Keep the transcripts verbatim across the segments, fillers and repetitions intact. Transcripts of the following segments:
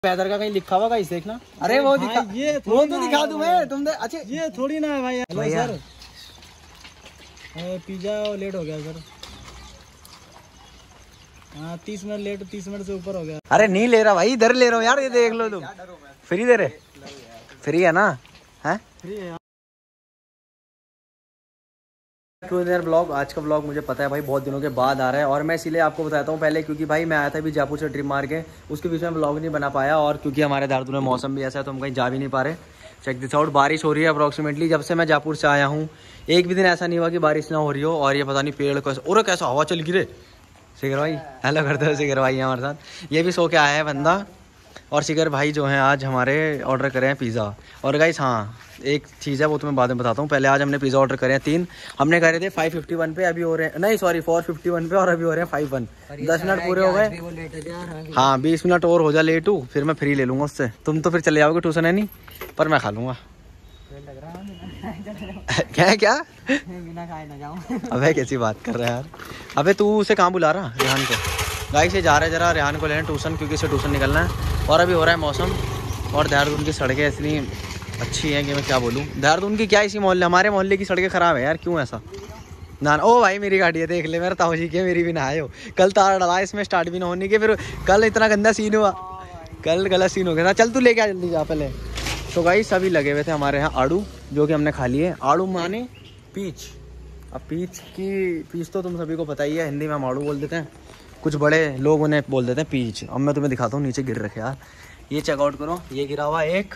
Weather का कहीं लिखा हुआ गाइस देखना। अरे वो दिखा, ये वो तो दिखा दूं मैं तुम। अच्छा ये थोड़ी ना है भाई। हेलो सर, पिज्जा लेट हो गया सर। हाँ तीस मिनट लेट, तीस मिनट से ऊपर हो गया। अरे नहीं ले रहा भाई, इधर ले रहा हूँ यार, ये देख लो तुम। फ्री दे रहे? फ्री है ना? है फ्री है। ब्लॉग, आज का ब्लॉग मुझे पता है भाई बहुत दिनों के बाद आ रहा है, और मैं इसीलिए आपको बताता हूँ पहले, क्योंकि भाई मैं आया था अभी जयपुर से ट्रिप मार के, उसके बीच में ब्लॉग नहीं बना पाया, और क्योंकि हमारे देहरादून में मौसम भी ऐसा है तो हम कहीं जा भी नहीं पा रहे। चेक दिस आउट, बारिश हो रही है अप्रॉक्सीमेटली जब से मैं जयपुर से आया हूँ। एक भी दिन ऐसा नहीं हुआ कि बारिश ना हो रही हो। और ये पता नहीं पेड़ कैसा, और कैसा हवा चल गिरे। शिखर भाई हेलो करते हो, शिखर भाई हमारे साथ, ये भी सो के आया है बंदा। और शिखर भाई जो हैं आज हमारे ऑर्डर करे हैं पिज़्ज़ा। और गाइस हाँ एक चीज़ है वो तुम्हें बाद में बताता हूँ, पहले आज हमने पिज़्ज़ा ऑर्डर करे हैं तीन। हमने करे थे फाइव फिफ्टी वन पे, अभी हो रहे हैं नहीं सॉरी फोर फिफ्टी वन पे, और अभी हो रहे हैं फाइव वन। दस मिनट पूरे हो गए। हाँ बीस मिनट और हो जा लेट हूँ, फिर मैं फ्री ले लूँगा उससे। तुम तो फिर चले जाओगे ट्यूशन है नहीं, पर मैं खा लूँगा। क्या क्या बिना खाए ना जाऊं। अबे कैसी बात कर रहा है यार। अबे तू उसे कहाँ बुला रहा? रेहान को। गाइस से जा रहा है जरा रेहान को लेने ट्यूशन, क्योंकि इसे ट्यूशन निकलना है। और अभी हो रहा है मौसम, और देहरादून की सड़कें इतनी अच्छी हैं कि मैं क्या बोलूँ। देहरादून की क्या, इसी मोहल्ले हमारे मोहल्ले की सड़कें ख़राब है यार, क्यों ऐसा? ना ओ भाई मेरी गाड़ी है देख ले, मेरा ताऊ जी की, मेरी भी ना आए हो। कल तार डला इसमें स्टार्ट भी ना होने के, फिर कल इतना गंदा सीन हुआ, कल गलत सीन हो गया था। चल तू लेके आ जल्दी जा पहले। तो गाइस सभी लगे हुए थे हमारे यहाँ आड़ू, जो कि हमने खा लिए। आड़ू माने पीच। अब पीच की, पीच तो तुम सभी को पता ही है, हिंदी में हम आड़ू बोल देते हैं, कुछ बड़े लोग उन्हें बोल देते हैं पीच। अब मैं तुम्हें दिखाता हूँ, नीचे गिर रखे यार, ये चेकआउट करो। ये गिरा हुआ एक,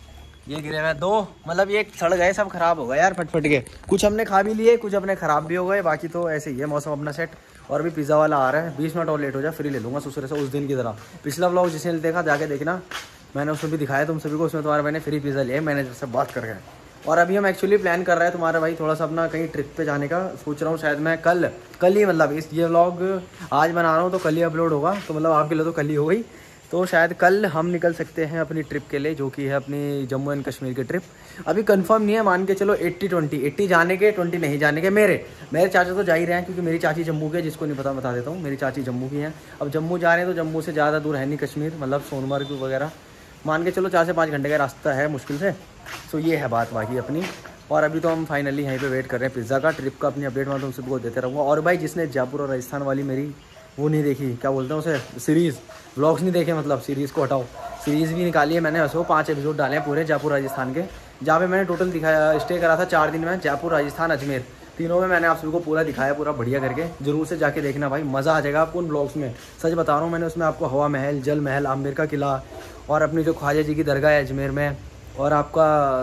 ये गिरे हुए दो, मतलब ये सड़ गए, सब खराब हो गए यार फटफट के। कुछ हमने खा भी लिए, कुछ अपने खराब भी हो गए, बाकी तो ऐसे ही है मौसम अपना सेट। और अभी पिज़्ज़ा वाला आ रहा है, बीस मिनट और लेट हो जाए फ्री ले लूँगा सुसरे से, उस दिन की तरह। पिछला ब्लॉग जिसने देखा जाके देखना, मैंने उसमें भी दिखाया तुम सभी को, उसमें तुम्हारे मैंने फ्री पिज़्ज़ा लिया मैनेजर से बात कर गए। और अभी हम एक्चुअली प्लान कर रहे हैं तुम्हारा भाई थोड़ा सा अपना कहीं ट्रिप पे जाने का सोच रहा हूँ। शायद मैं कल कल ही, मतलब इस ये व्लॉग आज बना रहा हूँ तो कल ही अपलोड होगा, तो मतलब आपके लिए तो कल ही हो गई। तो शायद कल हम निकल सकते हैं अपनी ट्रिप के लिए, जो कि है अपनी जम्मू एंड कश्मीर की ट्रिप। अभी कंफर्म नहीं है, मान के चलो एट्टी ट्वेंटी, एट्टी जाने के ट्वेंटी नहीं जाने के। मेरे मेरे चाचा तो जा ही रहे हैं, क्योंकि मेरी चाची जम्मू के, जिसको नहीं पता बता देता हूँ, मेरी चाची जम्मू की हैं। अब जम्मू जा रहे हैं तो जम्मू से ज़्यादा दूर है नहीं कश्मीर, मतलब सोनमर्ग वगैरह, मान के चलो चार से पाँच घंटे का रास्ता है मुश्किल से। तो ये है बात बाकी अपनी। और अभी तो हम फाइनली यहीं पे वेट कर रहे हैं पिज़्ज़ा का। ट्रिप का अपनी अपडेट मैं तुम सबको देते रहूँगा। और भाई जिसने जयपुर और राजस्थान वाली मेरी वो नहीं देखी, क्या बोलते हैं उसे, सीरीज़, व्लॉग्स नहीं देखे, मतलब सीरीज़ को हटाओ, सीरीज़ भी निकाली है मैंने। ऐसे पाँच एपिसोड डाले हैं पूरे जयपुर राजस्थान के, जहाँ पे मैंने टोटल दिखाया, स्टे करा था चार दिन में, जयपुर राजस्थान अजमेर, तीनों में मैंने आप सभी को पूरा दिखाया, पूरा बढ़िया करके। जरूर से जाके देखना भाई, मज़ा आ जाएगा आपको उन ब्लॉग्स में, सच बता रहा हूँ। मैंने उसमें आपको हवा महल, जल महल, आमेर का किला, और अपनी जो ख्वाजा जी की दरगाह है अजमेर में, और आपका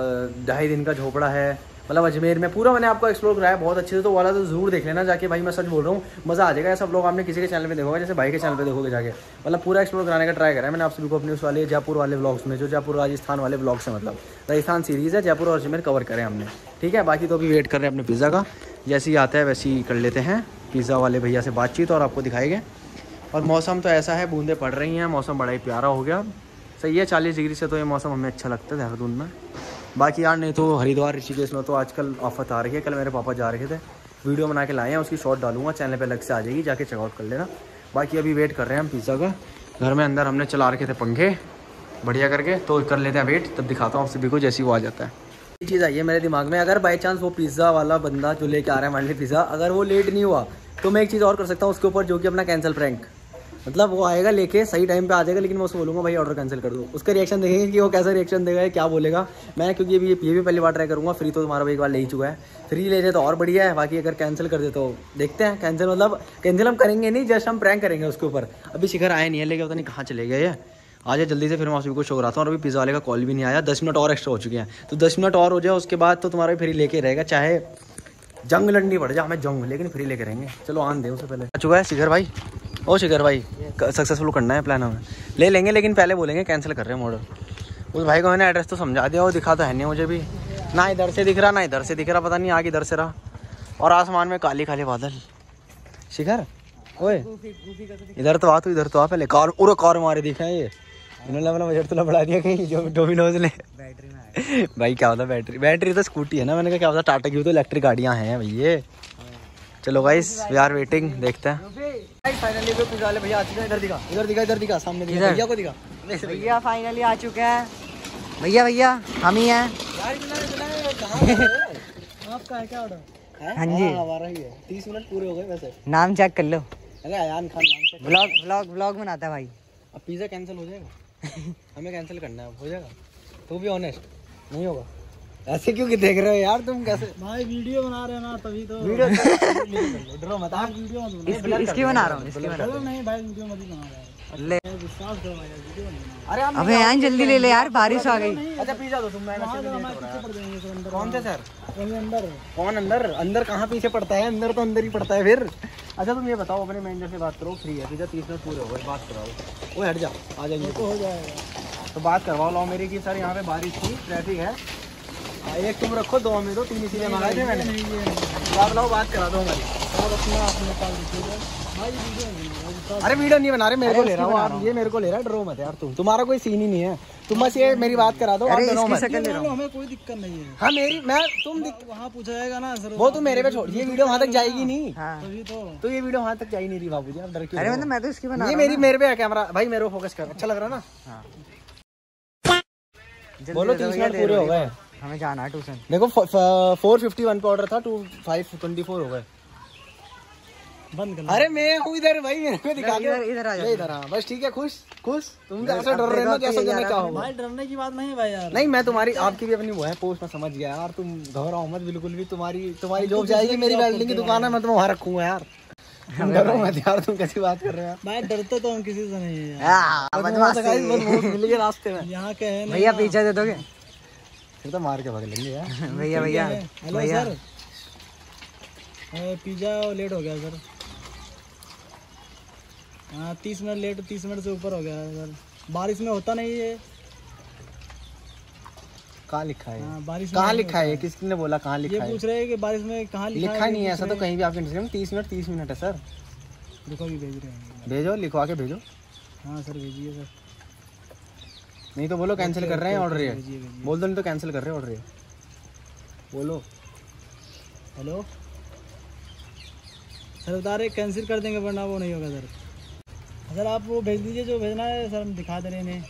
ढाई दिन का झोपड़ा है, मतलब अजमेर में पूरा मैंने आपको एक्सप्लोर कराया बहुत अच्छे से। तो वाला तो जरूर देख लेना जाके भाई, मैं सच बोल रहा हूँ, मज़ा आ जाएगा। ऐसा ब्लॉग आपने किसी के चैनल पे देखोगे, जैसे भाई के चैनल पे देखोगे जाके, मतलब पूरा एक्सप्लोर कराने का ट्राई करा है मैंने आप सभी को अपने उस वाले जयपुर वाले ब्लॉग्स में, जो जयपुर राजस्थान वाले ब्लॉग्स हैं, मतलब राजस्थान सीरीज़ है, जयपुर और अजमेर कवर करें हमने, ठीक है। बाकी तो अभी वेट कर रहे हैं अपने पिज़्ज़ा का, जैसे ही आता है वैसे ही कर लेते हैं पिज़्ज़ा वाले भैया से बातचीत, और आपको दिखाएंगे। और मौसम तो ऐसा है, बूंदें पड़ रही हैं, मौसम बड़ा ही प्यारा हो गया, सही है। चालीस डिग्री से तो ये मौसम हमें अच्छा लगता है देहरादून में। बाकी यार नहीं तो हरिद्वार ऋषिकेश में तो आजकल आफत आ रही है। कल मेरे पापा जा रहे थे, वीडियो बना के लाए हैं, उसकी शॉर्ट डालूंगा चैनल पे, अलग से आ जाएगी, जाके चेकआउट कर लेना। बाकी अभी वेट कर रहे हैं हम पिज़्ज़ा का, घर में अंदर हमने चला रखे थे पंखे बढ़िया करके, तो कर लेते हैं वेट, तब दिखाता हूँ आप सभी को जैसे ही वो आ जाता है। ये चीज़ आई है मेरे दिमाग में, अगर बाई चांस वो पिज़्ज़ा वाला बंदा जो लेके आ रहा है मान ली पिज़्ज़ा, अगर वो लेट नहीं हुआ तो मैं एक चीज़ और कर सकता हूँ उसके ऊपर, जो कि अपना कैंसिल प्रैंक। मतलब वो आएगा लेके, सही टाइम पे आ जाएगा, लेकिन मैं उसको बोलूँगा भाई ऑर्डर कैंसिल कर दो। उसका रिएक्शन देखेंगे कि वो कैसा रिएक्शन देगा, क्या बोलेगा। मैं क्योंकि ये ये भी पहली बार ट्राई करूँगा, फ्री तो तुम्हारा एक बार ले ही चुका है, फ्री ले जाए तो और बढ़िया है। बाकी अगर कैंसिल कर दे तो देखते हैं, कैंसिल मतलब कैंसिल हम करेंगे नहीं, जस्ट हम प्रैंक करेंगे उसके ऊपर। अभी शिखर आया नहीं है, लेकिन पता नहीं कहाँ चले गए ये, आ जाए जल्दी से, फिर मैं उसी को शो कराता हूँ। और अभी पिज़्ज़ा वाले का कॉल भी नहीं आया, दस मिनट और एक्स्ट्रा हो चुके हैं, तो दस मिनट और हो जाए उसके बाद तो तुम्हारा फ्री लेके रहेगा, चाहे जंग लड़नी पड़ जाए हमें जंग, लेकिन फ्री लेके रहेंगे। चलो आन दे उसे पहले। आ चुका है शिखर भाई, ओ शिखर भाई सक्सेसफुल करना है प्लान, हमें ले लेंगे, लेकिन पहले बोलेंगे कैंसिल कर रहे हैं ऑर्डर। उस भाई को मैंने एड्रेस तो समझा दिया, वो दिखा तो है नहीं मुझे भी, ना इधर से दिख रहा ना इधर से दिख रहा, पता नहीं आगे इधर से रहा। और आसमान में काले काले बादल। शिखर ओए इधर तो आ, तू इधर तो आ पहले। कार पूरा कार मारे दिखा है ये, इन्होंने अपना बजट तो बढ़ा दिया कहीं जो डोमिनोज ने। बैटरी में भाई क्या होता बैटरी, बैटरी तो स्कूटी है ना, मैंने कहा क्या होता टाटा की तो इलेक्ट्रिक गाड़ियाँ हैं भैया। चलो गाइस वी आर वेटिंग, देखते हैं। फाइनली वो पिज़्ज़ा वाले भैया आ चुके हैं। इधर दिखा, इधर दिखा, इधर दिखा, सामने दिखा, भैया को दिखा। भैया फाइनली आ चुके हैं। भैया भैया हम ही हैं। आपका है क्या ऑर्डर? हाँ जी हमारा ही है। तीस मिनट पूरे हो गए वैसे। नाम चेक कर लो। अरे अयान खान नाम से। ब्लॉग ब्लॉग ब्लॉग बनाता है भाई। अब पिज़्ज़ा कैंसिल हो जाएगा? हमें कैंसिल करना है, हो जाएगा? तो भी ऑनेस्ट नहीं होगा। ऐसे क्यों कि देख रहे हो यार तुम? कैसे भाई वीडियो बना रहे हो ना, तभी तो वीडियो डरो मत। आप वीडियो मत बनाओ। इसकी इसकी बना रहा हूँ, इसकी बना रहा हूँ। नहीं भाई वीडियो मत बना रहा है। ले विश्वास करो भाई, वीडियो मत बनाओ। अरे अबे यार जल्दी ले ले यार, बारिश आ गई। अच्छा पिज़्ज़ा दो तुम। मैं कौन से सर? अंदर। कौन अंदर? अंदर कहाँ पीछे पड़ता है? अंदर तो अंदर ही पड़ता है फिर। अच्छा तुम ये बताओ, अपने मैनेजर से बात करो, फ्री है पिज़्ज़ा, तीस मिनट पूरे हो गए, बात करवाओ। वो हट जाओ, आ जाइए तो हो जाएगा। तो बात करवाओ लाओ मेरी की सर, यहाँ पे बारिश थी, ट्रैफिक है। एक तुम रखो, दो हमें दो, तीन इसीलिए मंगाए थे मैंने। आप लाओ बात करा दो हमारी। अरे वीडियो नहीं बना रहे, मेरे को ले रहा हूँ आप, ये मेरे को ले रहा है। डरो मत यार तुम, तुम्हारा कोई सीन ही नहीं है। तुम बस ये मेरी बात करा दो। अरे इसकी शक्ल ले रहा हूं। हमें कोई दिक्कत नहीं है। हाँ मेरी मैं तुम वहाँ पूछा जाएगा ना सर, वो तुम मेरे पे छोड़। ये वीडियो वहाँ तक जाएगी नहीं। हाँ। तो ये वीडियो वहाँ तक जा ही नहीं रही बाबूजी, आप डर क्यों? अरे मतलब मैं तो इसकी बना ये मेरी मेरे पे है कैमरा भाई, मेरे को फोकस कर। अच्छा लग रहा है ना? बोलो तीस मिनट पूरे हो गए, हमें जाना है ट्यूशन। देखो फोर फिफ्टी वन पे ऑर्डर था, टू फाइव ट्वेंटी फोर हो गए। बंद कर। अरे मैं हूँ इधर भाई, मेरे को दिखा दो। इधर आ जाओ, इधर आ बस। ठीक है, खुश खुश। तुम ऐसे डर रहे हो जैसा तुम्हें क्या होगा? भाई डरने की बात नहीं है भाई यार। नहीं मैं तुम्हारी, आपकी भी अपनी वो है पोस्ट, में समझ गया यार। तुम घबराओ मत बिल्कुल भी। तुम्हारी तुम्हारी जॉब जाएगी, मेरी वेल्डिंग की दुकान है, मैं तुम्हें वहाँ रखूंगा यार। डरो मत यार, तुम कैसी बात कर रहे हो? मैं डरते तो हम किसी से नहीं है। मिल गए रास्ते में यहाँ के है। भैया पीछे दे दोगे? फिर तो मार के भाग लेंगे यार। भैया भैया हेलो सर, पिज़्ज़ा लेट हो गया सर। हाँ तीस मिनट लेट, तीस मिनट से ऊपर हो गया सर। बारिश में होता नहीं है। कहाँ लिखा है? हाँ, बारिश कहाँ लिखा है? किसने बोला कहाँ लिखा है? ये पूछ रहे हैं कि बारिश में कहाँ लिखा, लिखा नहीं है। ऐसा तो कहीं भी आपके इंस्टाग्राम तीस मिनट तीस मिनट है सर। लिखो भी भेज रहे हैं। भेजो, लिखवा के भेजो। हाँ सर भेजिए सर। नहीं तो बोलो कैंसिल कर रहे हैं ऑर्डर। ये बोल दो, नहीं तो कैंसिल कर रहे हैं ऑर्डर। ये बोलो। हेलो सर, बता रहे कैंसिल कर देंगे वरना वो नहीं होगा सर। सर आप वो भेज दीजिए जो भेजना है सर, हम दिखा दे रहे हैं।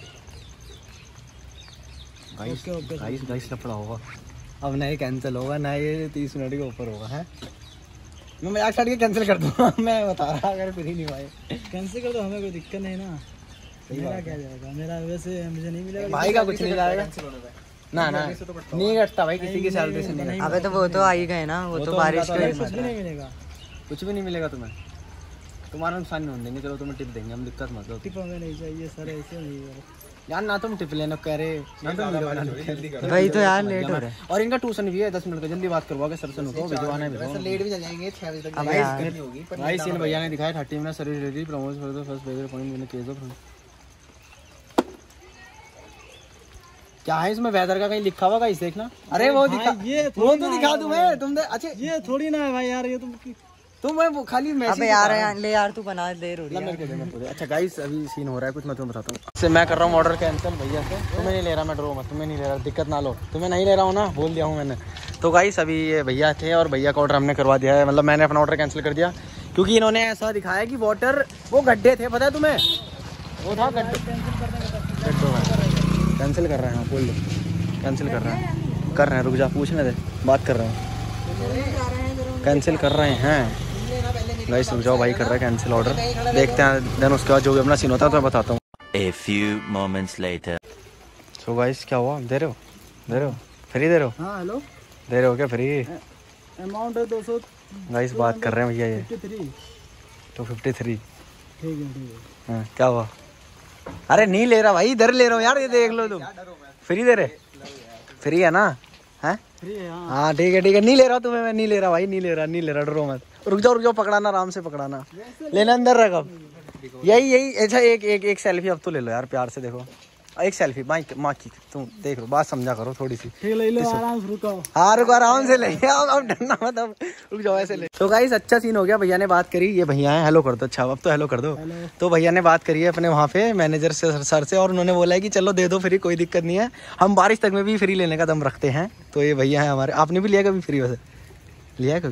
गाइस गाइस गाइस लफड़ा होगा अब, ना ये कैंसिल होगा ना ये तीस मिनट के ऊपर होगा। है मैं मजाक छाड़ के कैंसिल कर दूँगा। मैं बता रहा, अगर फिर ही नहीं भाई कैंसिल कर दो, हमें कोई दिक्कत नहीं ना। मेरा क्या जाएगा? मेरा वैसे मुझे नहीं मिलेगा भाई का, कुछ नहीं जाएगा ना ना, नहीं घटता भाई किसी की सैलरी से नहीं। अबे तो वो तो आ ही गए ना, वो तो बारिश के कुछ भी नहीं मिलेगा, कुछ भी नहीं मिलेगा तुम्हें। तुम्हारा नुकसान नहीं होने देंगे। चलो तुम्हें टिप देंगे हम, दिक्कत मत लो। टिप हमें नहीं चाहिए सर, ऐसे नहीं यार। ना तुम टिप लेना कह रहे ना, तुम भाई तो यार लेट हो रहा है। और इनका ट्यूशन भी है दस मिनट का, जल्दी बात करवाओगे सर से। नो भिजवाना है, लेट भी चल जाएंगे छह बजे तक। भाई सीन भैया ने दिखाया thirty minute service ready, promote कर दो फर्स्ट भेज पॉइंट मैंने केस दो। क्या है इसमें? वेदर का कहीं लिखा हुआ गाइस देखना। अरे वो दिखा, ये वो तो दिखा दूं मैं तुम। अच्छा ये थोड़ी ना है भाई यार, ये तुम तुम मैं वो खाली मैसेज। अबे यार यार ले यार, तू बना देर हो रही है। मेरे को दे, मेरे को दे। अच्छा गाइस अभी सीन हो रहा है कुछ, मैं तुम्हें बताता हूँ। इससे मैं कर रहा हूँ ऑर्डर कैंसिल भैया से। तुम्हें नहीं ले रहा मैं, डरो मत। तुम्हें नहीं ले रहा, दिक्कत ना लो। तुम्हें नहीं ले रहा हूँ ना, बोल दिया हूँ मैंने। तो गाइस अभी ये भैया थे और भैया का ऑर्डर हमने करवा दिया है। मतलब मैंने अपना ऑर्डर कैंसिल कर दिया क्योंकि इन्होंने ऐसा दिखाया कि वाटर वो गड्ढे थे, पता है तुम्हें? वो था गड्ढे। कैंसिल कर रहे हैं, बोल दो कैंसिल कर रहे हैं। कर रहे हैं, रुक जा पूछने दे, बात कर रहे हैं। कैंसिल कर रहे हैं गाइस, रुक जाओ भाई, कर रहा है कैंसिल ऑर्डर। देखते हैं देन उसके बाद जो भी अपना सीन होता है तो मैं बताता हूँ। A few moments later. So guys क्या हुआ? दे रहे हो दे रहे हो फ्री दे रहे हो? हाँ हेलो दे रहे हो क्या फ्री? अमाउंट है दो सौ। गाइस बात कर रहे हैं भैया, ये टू फिफ्टी थ्री। ठीक है ठीक है। हाँ क्या हुआ? अरे नहीं ले रहा भाई, इधर ले रहा हूँ यार, ये देख लो तुम। फ्री दे रहे? फ्री है ना? है हाँ ठीक है ठीक है। नहीं ले रहा तुम्हें मैं, नहीं ले रहा भाई, नहीं ले रहा नहीं ले रहा, डरो मत। रुक जाओ रुक जाओ, पकड़ाना आराम से पकड़ाना। लेना अंदर रख अब। यही यही अच्छा एक एक एक सेल्फी अब तो ले लो यार, प्यार से देखो। एक सेल्फी माइक माँ की, तुम देख लो, बात समझा करो थोड़ी सी। ले लो आराम से, रुको। हाँ रुको आराम से ले, अब डरना मत, अब रुक जाओ ऐसे ले। तो गाइस अच्छा सीन हो गया, भैया ने बात करी। ये भैया है, हेलो कर दो। अच्छा अब तो हेलो कर दो। तो भैया ने बात करी है अपने वहाँ पे मैनेजर से, सर से, और उन्होंने बोला है कि चलो दे दो फ्री, कोई दिक्कत नहीं है, हम बारिश तक में भी फ्री लेने का दम रखते हैं। तो ये भैया है हमारे। आपने भी लिया कभी फ्री? वैसे लिया है कभी?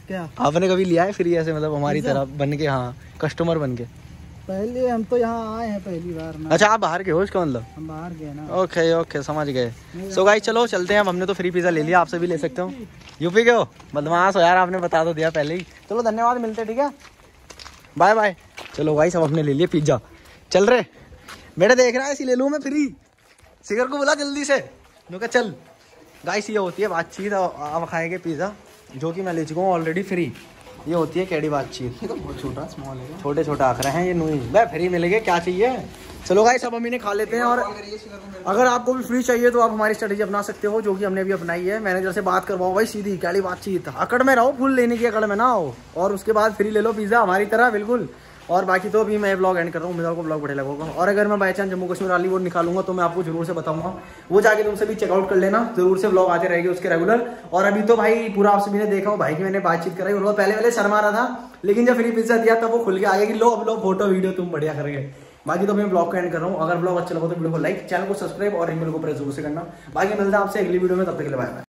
क्या आपने कभी लिया है फ्री ऐसे, मतलब हमारी तरह बन के? हाँ, कस्टमर बन के। पहले हम तो यहाँ आए हैं पहली बार ना। अच्छा, आप बाहर के हो इसका मतलब? हम बाहर गए ना। ओके ओके, समझ गए। सो गाइस चलो चलते हैं, अब हमने तो फ्री पिज़्ज़ा ले लिया, आपसे भी ले सकते हो। यूपी के हो? बदमाश हो यार, आपने बता तो दिया पहले ही। चलो धन्यवाद, मिलते हैं, ठीक है, बाय बाय। चलो गाइस अब हमने ले लिया पिज़्ज़ा, चल रहे। बेटा देख रहा है, इसी ले लूँ मैं फ्री। सिगर को बोला जल्दी से, मैं चल। गाइस ये होती है बातचीत, आप खाएंगे पिज़्ज़ा जो कि मैं ले चुका हूँ ऑलरेडी फ्री। ये होती है कैडी बातचीत। ये तो बहुत छोटा स्मॉल है, छोटे छोटे आखरे हैं ये। नूई भाई फ्री मिलेंगे, क्या चाहिए। चलो गाइस अब हम इन्हें खा लेते हैं। और अगर आपको भी फ्री चाहिए तो आप हमारी स्ट्रेटेजी अपना सकते हो, जो कि हमने भी अपनाई है। मैनेजर से बात करवाओ भाई, सीधी कैडी बातचीत। अकड़ में रहो, फुल लेने की अकड़ में ना हो, और उसके बाद फ्री ले लो पिज़्ज़ा हमारी तरह, बिल्कुल। और बाकी तो अभी मैं ब्लॉग एंड कर रहा हूँ, मेरा को ब्लॉग बढ़िया लगेगा। और अगर मैं बाई चांस जम्मू कश्मीर वाली वो निकालूंगा तो मैं आपको जरूर से बताऊंगा, वो जाके तुमसे भी चेकआउट कर लेना, जरूर से ब्लॉग आते रहेंगे उसके रेगुलर। और अभी तो भाई पूरा आप सभी ने देखा हो, भाई की मैंने बातचीत कराई, उन्होंने पहले पहले शर्मा रहा था, लेकिन जब फ्री पिज़्ज़ा दिया तब वो खुल के आ गया कि लो अब लो फोटो वीडियो तुम बढ़िया करेंगे। बाकी तो मैं ब्लॉग को एंड कर रहा हूँ। अगर ब्लॉग अच्छा लगा तो वीडियो को लाइक, चैनल को सब्सक्राइब और ईमेल को प्रेस जरूर से करना। बाकी मिलता है आपसे अगली वीडियो में, तब तक के लिए बाय बाय।